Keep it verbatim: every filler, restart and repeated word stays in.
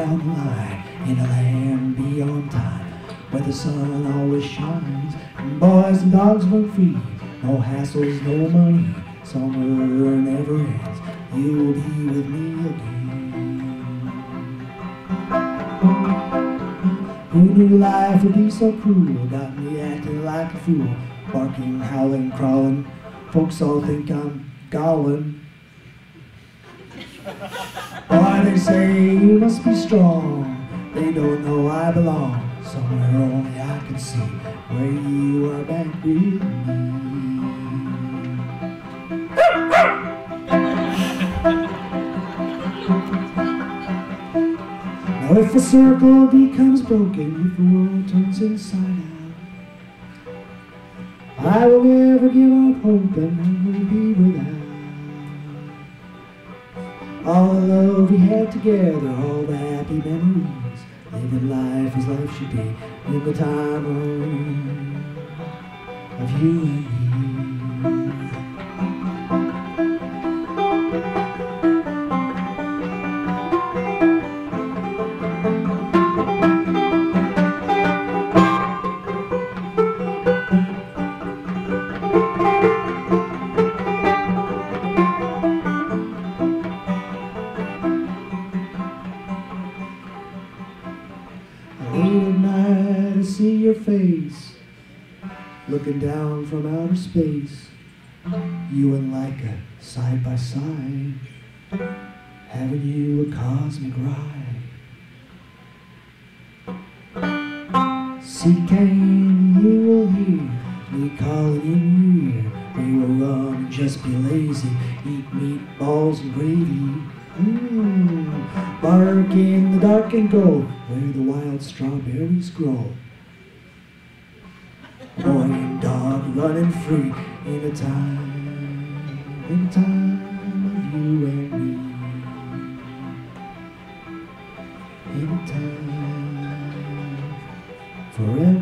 down the line in a land beyond time, where the sun always shines and boys and dogs run free. No hassles, no money, summer never ends. You'll be with me again. Who knew life would be so cruel? Got me acting like a fool, barking, howling, crawling. Folks all think I'm gollin'. Why they say you must be strong, they don't know I belong somewhere only I can see, where you are back with me. Now if a circle becomes broken, if the world turns inside out, I will never give up hope and I will be without all the love we had together, all the happy memories, living life as life should be, in the time of, of you and me. See your face, looking down from outer space, you and Laika side by side, having you a cosmic ride. See Cain, you will hear me calling in your ear. We will run and just be lazy, eat meatballs and gravy. Mmm, bark in the dark and go where the wild strawberries grow. Boy and dog running free in a time, in a time of you and me. In a time forever.